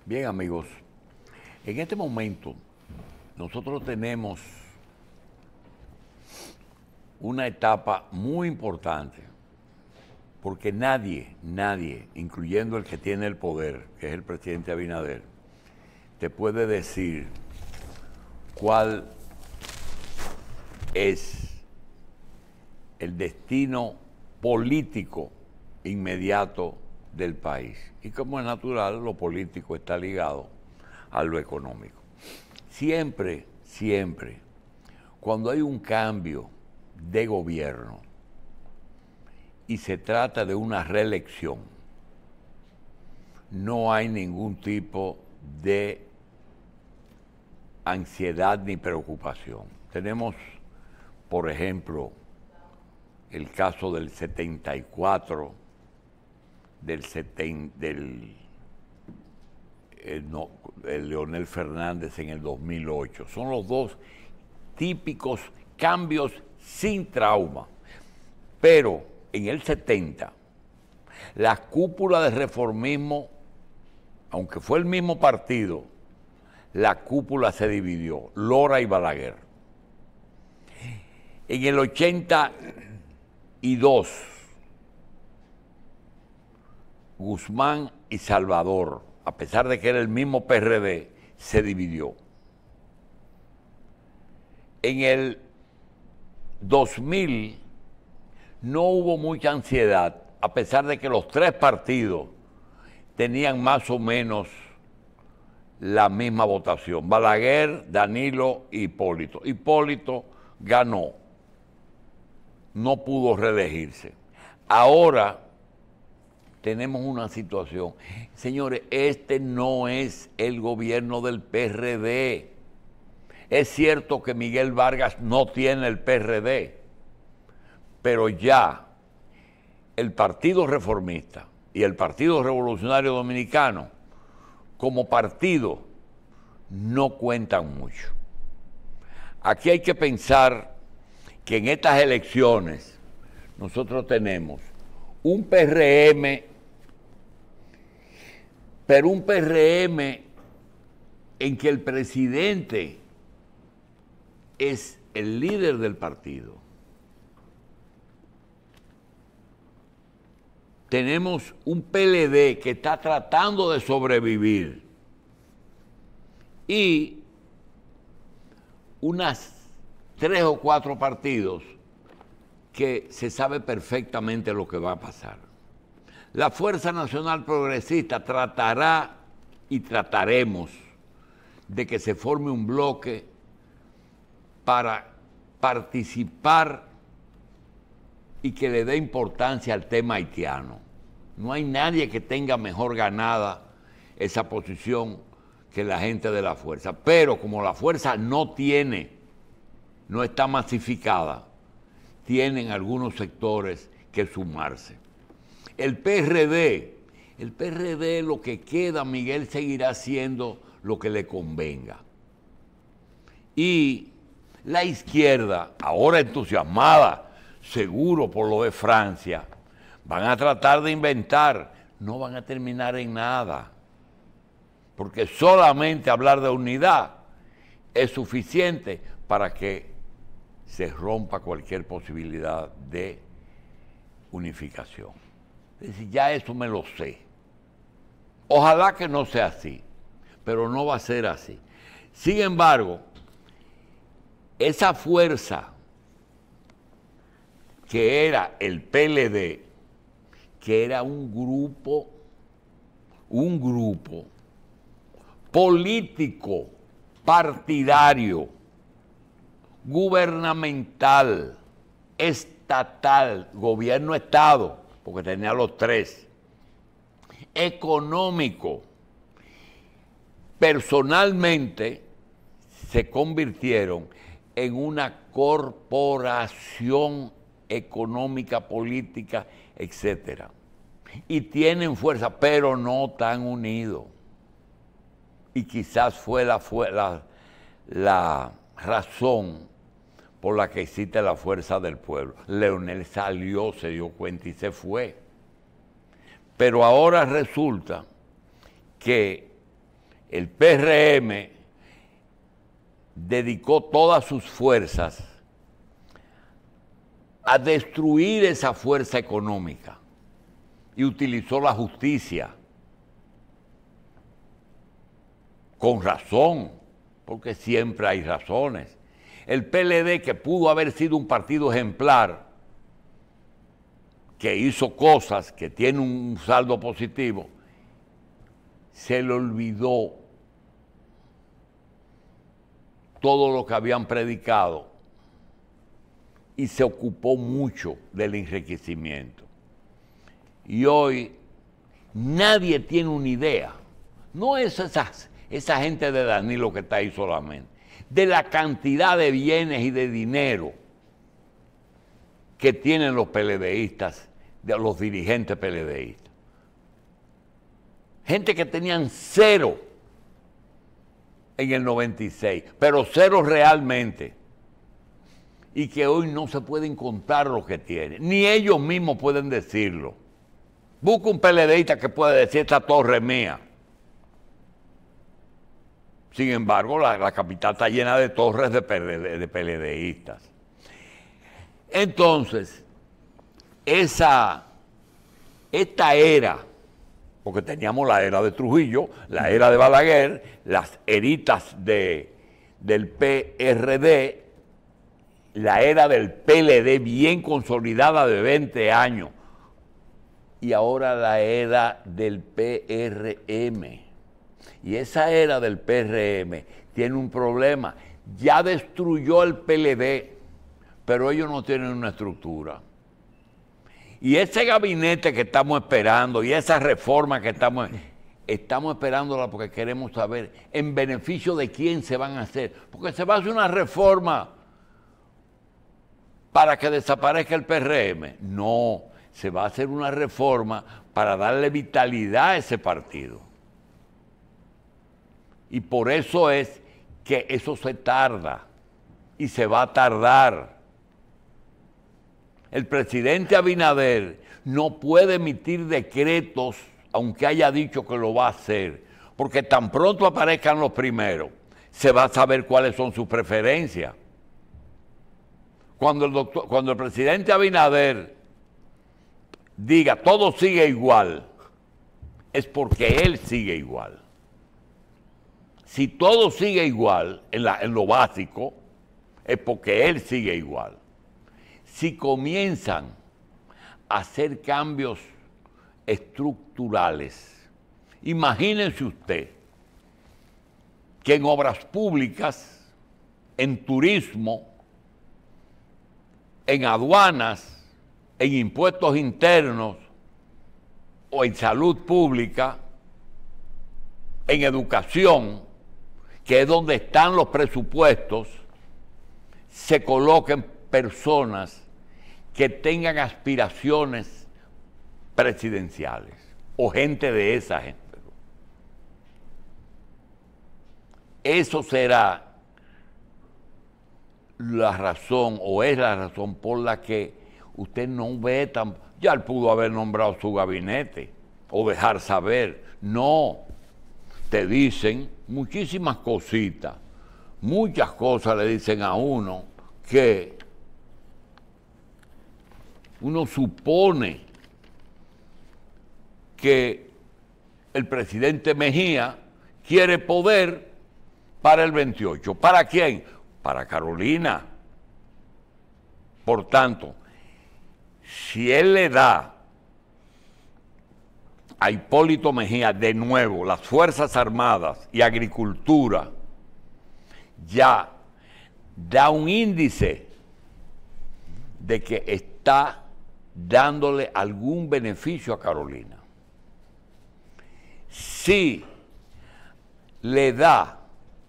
Bien, amigos, en este momento nosotros tenemos una etapa muy importante, porque nadie, incluyendo el que tiene el poder, que es el presidente Abinader, te puede decir cuál es el destino político inmediato del país. Y como es natural, lo político está ligado a lo económico. Siempre, cuando hay un cambio de gobierno y se trata de una reelección, no hay ningún tipo de ansiedad ni preocupación. Tenemos, por ejemplo, el caso del 74, el Leonel Fernández en el 2008. Son los dos típicos cambios sin trauma. Pero en el 70, la cúpula del reformismo, aunque fue el mismo partido, la cúpula se dividió, Lora y Balaguer. En el 82, Guzmán y Salvador, a pesar de que era el mismo PRD, se dividió. En el 2000 no hubo mucha ansiedad, a pesar de que los tres partidos tenían más o menos la misma votación. Balaguer, Danilo y Hipólito. Hipólito ganó, no pudo reelegirse. Ahora tenemos una situación. Señores, este no es el gobierno del PRD. Es cierto que Miguel Vargas no tiene el PRD, pero ya el Partido Reformista y el Partido Revolucionario Dominicano, como partido, no cuentan mucho. Aquí hay que pensar que en estas elecciones nosotros tenemos un PRM, pero un PRM en que el presidente es el líder del partido. Tenemos un PLD que está tratando de sobrevivir y unas 3 o 4 partidos que se sabe perfectamente lo que va a pasar. La Fuerza Nacional Progresista tratará y trataremos de que se forme un bloque para participar y que le dé importancia al tema haitiano. No hay nadie que tenga mejor ganada esa posición que la gente de la Fuerza. Pero como la Fuerza no está masificada, tienen algunos sectores que sumarse. El PRD lo que queda, Miguel seguirá haciendo lo que le convenga. Y la izquierda, ahora entusiasmada, seguro por lo de Francia, van a tratar de inventar, no van a terminar en nada, porque solamente hablar de unidad es suficiente para que se rompa cualquier posibilidad de unificación. Es decir, ya eso me lo sé. Ojalá que no sea así, pero no va a ser así. Sin embargo, esa fuerza que era el PLD, que era un grupo político, partidario, gubernamental, estatal, gobierno-estado, porque tenía los tres, económico, personalmente se convirtieron en una corporación económica, política, etcétera. Y tienen fuerza, pero no tan unidos. Y quizás fue la razón por la que existe la fuerza del pueblo. Leonel salió, se dio cuenta y se fue. Pero ahora resulta que el PRM dedicó todas sus fuerzas a destruir esa fuerza económica y utilizó la justicia con razón, porque siempre hay razones. El PLD, que pudo haber sido un partido ejemplar, que hizo cosas, que tiene un saldo positivo, se le olvidó todo lo que habían predicado y se ocupó mucho del enriquecimiento. Y hoy nadie tiene una idea, no es esa gente de Danilo que está ahí solamente, de la cantidad de bienes y de dinero que tienen los PLDistas, de los dirigentes PLDistas. Gente que tenían cero en el 96, pero cero realmente, y que hoy no se pueden contar lo que tienen, ni ellos mismos pueden decirlo. Busca un PLDista que pueda decir: esta torre es mía. Sin embargo, la capital está llena de torres de PLDistas. Entonces, esta era, porque teníamos la era de Trujillo, la era de Balaguer, las eritas del PRD, la era del PLD bien consolidada de 20 años, y ahora la era del PRM. Y esa era del PRM tiene un problema. Ya destruyó el PLD, pero ellos no tienen una estructura. Y ese gabinete que estamos esperando y esa reforma que estamos esperándola porque queremos saber en beneficio de quién se van a hacer. Porque se va a hacer una reforma para que desaparezca el PRM. No, se va a hacer una reforma para darle vitalidad a ese partido. Y por eso es que eso se tarda y se va a tardar. El presidente Abinader no puede emitir decretos, aunque haya dicho que lo va a hacer, porque tan pronto aparezcan los primeros, se va a saber cuáles son sus preferencias. Cuando el presidente Abinader diga todo sigue igual, es porque él sigue igual. Si todo sigue igual en lo básico, es porque él sigue igual. Si comienzan a hacer cambios estructurales, imagínense usted que en obras públicas, en turismo, en aduanas, en impuestos internos o en salud pública, en educación, que es donde están los presupuestos, se coloquen personas que tengan aspiraciones presidenciales o gente de esa gente. Eso será la razón, o es la razón por la que usted no ve tan... Ya él pudo haber nombrado su gabinete o dejar saber. No, te dicen muchísimas cositas, muchas cosas le dicen a uno que uno supone que el presidente Mejía quiere poder para el 28. ¿Para quién? Para Carolina. Por tanto, si él le da a Hipólito Mejía de nuevo las Fuerzas Armadas y Agricultura, ya da un índice de que está dándole algún beneficio a Carolina. Si le da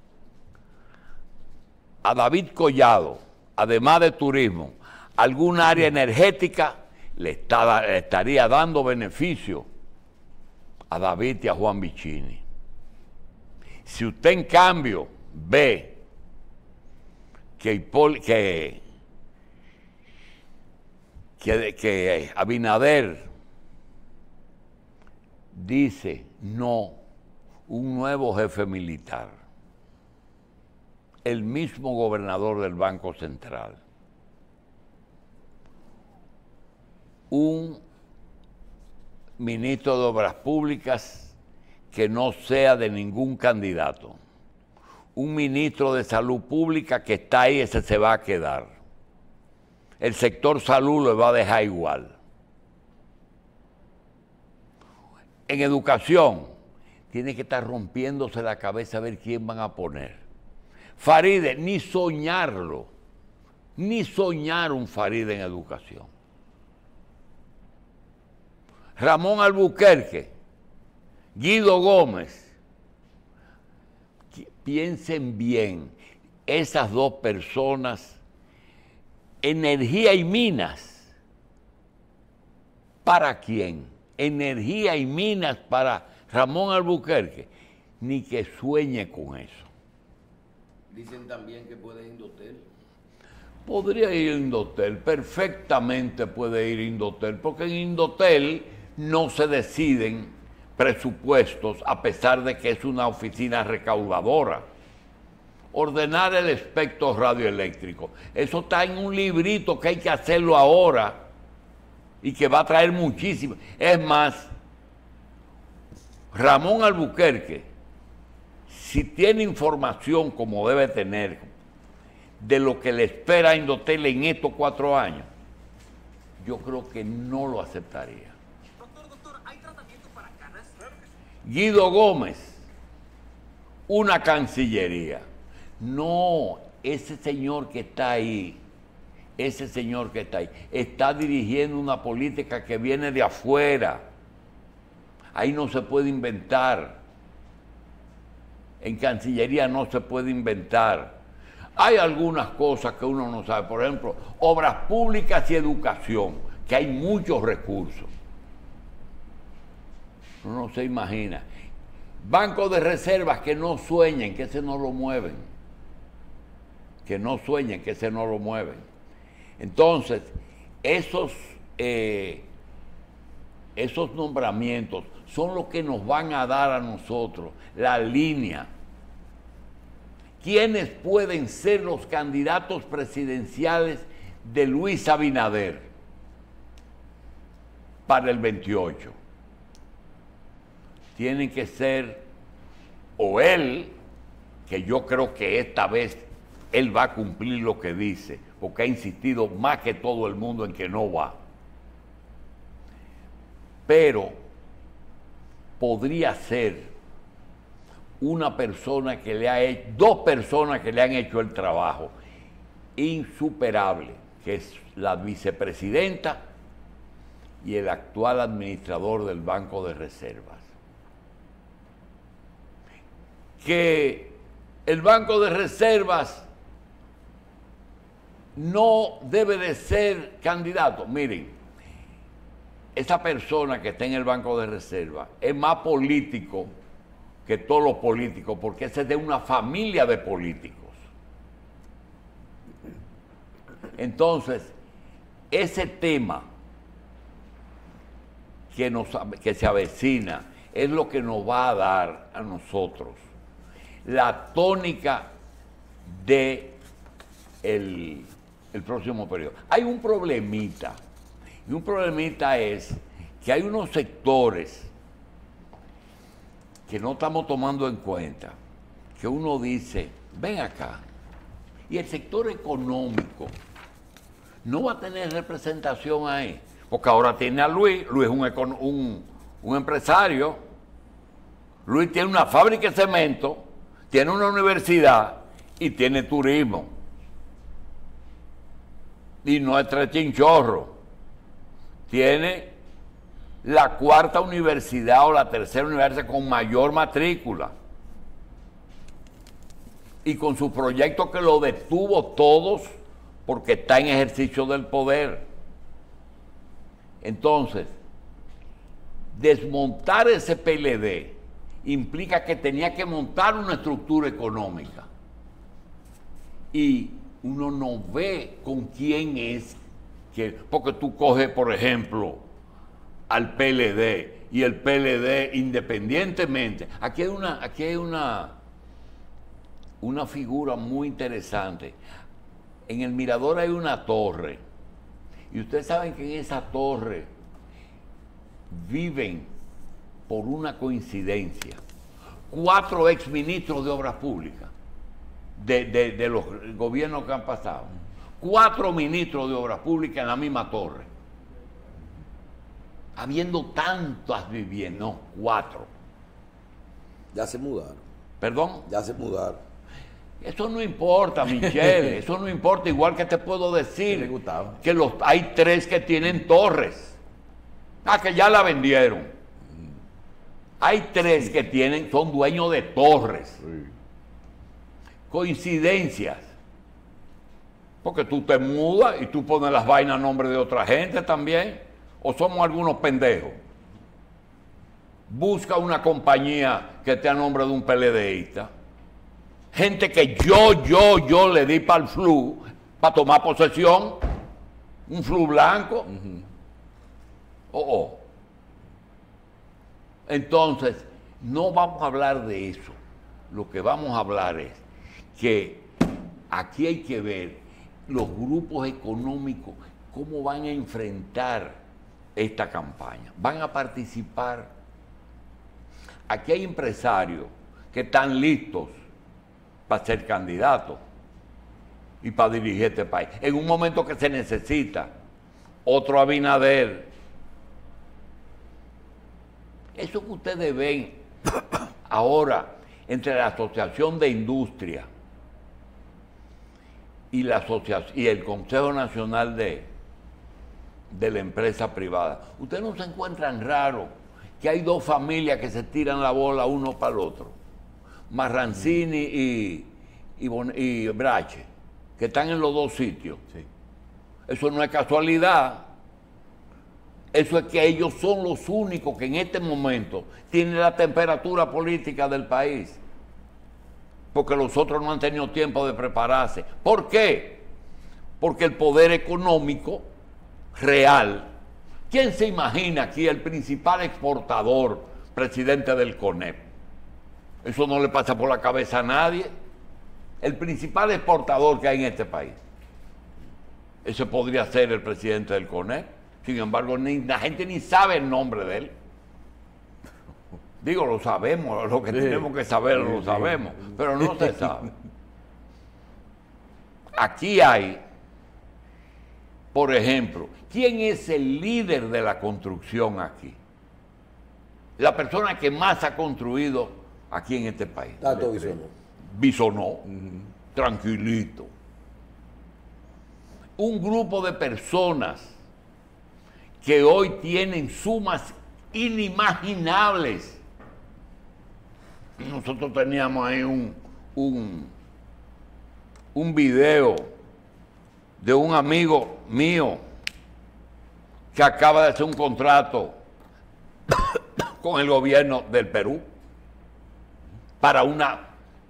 a David Collado, además de turismo, algún área energética, le estaría dando beneficio a David y a Juan Vicini. Si usted en cambio ve que Abinader dice: no, un nuevo jefe militar, el mismo gobernador del Banco Central, un ministro de Obras Públicas que no sea de ningún candidato, un ministro de Salud Pública que está ahí, ese se va a quedar. El sector salud lo va a dejar igual. En educación, tiene que estar rompiéndose la cabeza a ver quién van a poner. Faride, ni soñarlo, ni soñar un Faride en educación. Ramón Albuquerque, Guido Gómez, piensen bien, esas dos personas, energía y minas, ¿para quién? Energía y minas para Ramón Albuquerque, ni que sueñe con eso. Dicen también que puede ir Indotel. Podría ir Indotel, perfectamente puede ir Indotel, porque en Indotel no se deciden presupuestos a pesar de que es una oficina recaudadora. Ordenar el espectro radioeléctrico, eso está en un librito que hay que hacerlo ahora y que va a traer muchísimo. Es más, Ramón Albuquerque, si tiene información como debe tener de lo que le espera a Indotel en estos 4 años, yo creo que no lo aceptaría. Doctor, ¿hay tratamiento para canas? Guido Gómez, una cancillería. No, ese señor que está ahí, está dirigiendo una política que viene de afuera. Ahí no se puede inventar. En Cancillería no se puede inventar. Hay algunas cosas que uno no sabe. Por ejemplo, obras públicas y educación, que hay muchos recursos. Uno no se imagina. Bancos de reservas que no sueñen, que ese no lo mueven. Que no sueñen, que ese no lo mueven. Entonces, esos nombramientos son los que nos van a dar a nosotros la línea. ¿Quiénes pueden ser los candidatos presidenciales de Luis Abinader para el 28? Tienen que ser o él, que yo creo que esta vez él va a cumplir lo que dice, porque ha insistido más que todo el mundo en que no va. Pero podría ser una persona que le ha hecho, 2 personas que le han hecho el trabajo insuperable, que es la vicepresidenta y el actual administrador del Banco de Reservas. Que el Banco de Reservas no debe de ser candidato. Miren, esa persona que está en el Banco de Reserva es más político que todos los políticos, porque ese es de una familia de políticos. Entonces, ese tema que se avecina es lo que nos va a dar a nosotros la tónica de el próximo periodo. Hay un problemita, y un problemita es que hay unos sectores que no estamos tomando en cuenta, que uno dice, ven acá, y el sector económico no va a tener representación ahí, porque ahora tiene a Luis es un empresario, Luis tiene una fábrica de cemento, tiene una universidad y tiene turismo. Y no es tres chinchorros. Tiene la 4ª universidad o la 3ª universidad con mayor matrícula. Y con su proyecto que lo detuvo todos porque está en ejercicio del poder. Entonces, desmontar ese PLD implica que tenía que montar una estructura económica. Y uno no ve con quién es, porque tú coges, por ejemplo, al PLD y el PLD, independientemente. Aquí hay una figura muy interesante. En el Mirador hay una torre. Y ustedes saben que en esa torre viven, por una coincidencia, 4 exministros de Obras Públicas de los gobiernos que han pasado. 4 ministros de Obras Públicas en la misma torre. Habiendo tantas viviendas, no, 4. Ya se mudaron. ¿Perdón? Ya se mudaron. Eso no importa, Michelle, eso no importa. Igual que te puedo decir que hay 3 que tienen torres. Que ya la vendieron. Hay 3 que son dueños de torres. Sí. Coincidencias. Porque tú te mudas y tú pones las vainas a nombre de otra gente también. O somos algunos pendejos. Busca una compañía que esté a nombre de un PLDista. Gente que yo le di para el flu, para tomar posesión, un flu blanco. Entonces, no vamos a hablar de eso. Lo que vamos a hablar es que aquí hay que ver los grupos económicos, cómo van a enfrentar esta campaña. Van a participar. Aquí hay empresarios que están listos para ser candidatos y para dirigir este país. En un momento que se necesita otro Abinader. Eso que ustedes ven ahora entre la Asociación de Industria y el Consejo Nacional de la Empresa Privada, ustedes no se encuentran raro que hay 2 familias que se tiran la bola uno para el otro. Marrancini y Brache, que están en los 2 sitios. Sí. Eso no es casualidad. Eso es que ellos son los únicos que en este momento tienen la temperatura política del país. Porque los otros no han tenido tiempo de prepararse. ¿Por qué? Porque el poder económico real. ¿Quién se imagina aquí el principal exportador, presidente del CONEP? Eso no le pasa por la cabeza a nadie. El principal exportador que hay en este país. Ese podría ser el presidente del CONEP. Sin embargo, la gente ni sabe el nombre de él. Digo, lo sabemos, lo que tenemos que saber lo sabemos, pero no se sabe. Aquí hay, por ejemplo, ¿quién es el líder de la construcción aquí? La persona que más ha construido aquí en este país. Tato Bisonó. Bisonó, tranquilito. Un grupo de personas que hoy tienen sumas inimaginables. Nosotros teníamos ahí un video de un amigo mío que acaba de hacer un contrato con el gobierno del Perú para una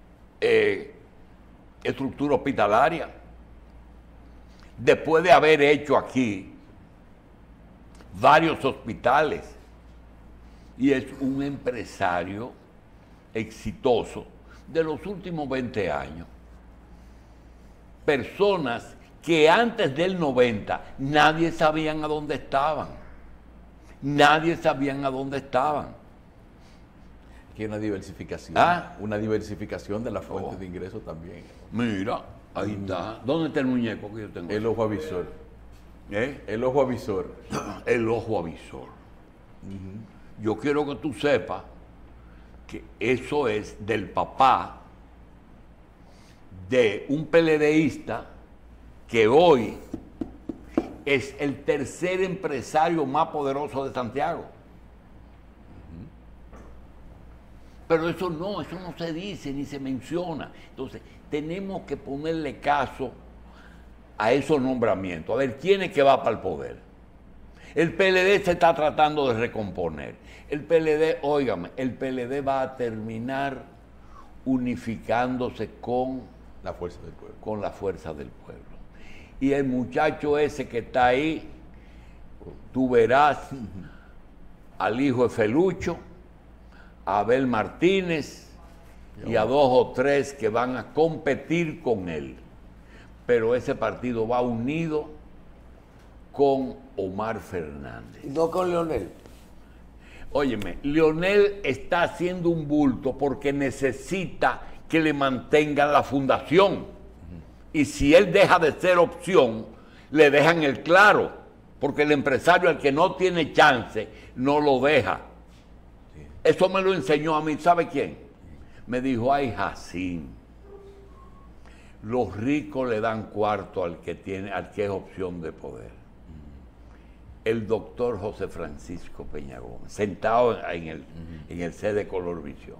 estructura hospitalaria, después de haber hecho aquí varios hospitales, y es un empresario exitoso de los últimos 20 años. Personas que antes del 90 nadie sabían a dónde estaban. Nadie sabían a dónde estaban. Que hay una diversificación. Una diversificación de las fuentes de ingresos también. Mira, ahí está. ¿Dónde está el muñeco que yo tengo? El ojo avisor. El ojo avisor. El ojo avisor. Yo quiero que tú sepas que eso es del papá de un PLDista que hoy es el tercer empresario más poderoso de Santiago. Pero eso no se dice ni se menciona. Entonces, tenemos que ponerle caso a esos nombramientos, a ver quién es que va para el poder. El PLD se está tratando de recomponer. El PLD, óigame, el PLD va a terminar unificándose con la fuerza del pueblo. Con la fuerza del pueblo. Y el muchacho ese que está ahí, tú verás al hijo de Felucho, a Abel Martínez y a 2 o 3 que van a competir con él. Pero ese partido va unido con Omar Fernández. Y no con Leonel. Óyeme, Leonel está haciendo un bulto porque necesita que le mantengan la fundación. Y si él deja de ser opción, le dejan el claro, porque el empresario al que no tiene chance no lo deja. Eso me lo enseñó a mí, ¿sabe quién? Me dijo, ay, Jacín, los ricos le dan cuarto al que es opción de poder. El doctor José Francisco Peña Gómez, sentado en el C de Color Visión.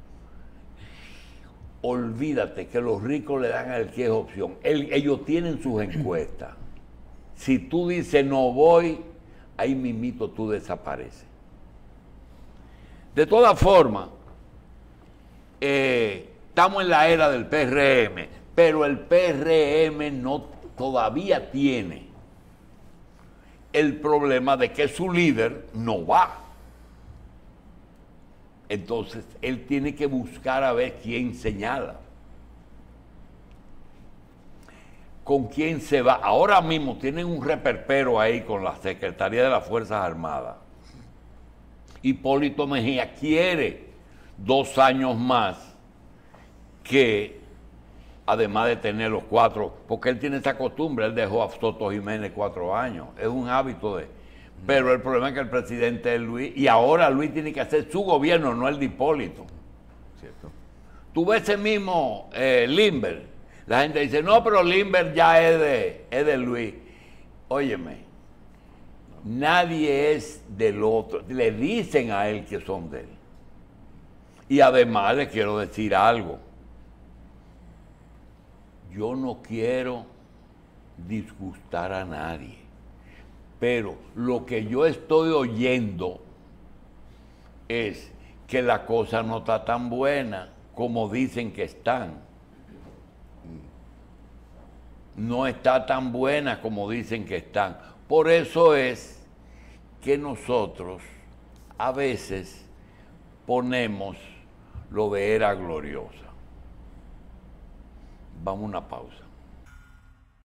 Olvídate que los ricos le dan al que es opción. Ellos tienen sus encuestas. Si tú dices no voy, ahí mismito tú desapareces. De todas formas, estamos en la era del PRM, pero el PRM todavía tiene el problema de que su líder no va. Entonces, él tiene que buscar a ver quién señala. ¿Con quién se va? Ahora mismo tienen un reperpero ahí con la Secretaría de las Fuerzas Armadas. Hipólito Mejía quiere 2 años más que, además de tener los 4, porque él tiene esa costumbre, él dejó a Soto Jiménez 4 años, es un hábito de... Pero el problema es que el presidente es Luis, y ahora Luis tiene que hacer su gobierno, no el de Hipólito. Cierto. Tú ves ese mismo Limber, la gente dice, no, pero Limber ya es de Luis. Óyeme, nadie es del otro, le dicen a él que son de él. Y además le quiero decir algo. Yo no quiero disgustar a nadie, pero lo que yo estoy oyendo es que la cosa no está tan buena como dicen que están. No está tan buena como dicen que están. Por eso es que nosotros a veces ponemos lo de era gloriosa. Vamos a una pausa.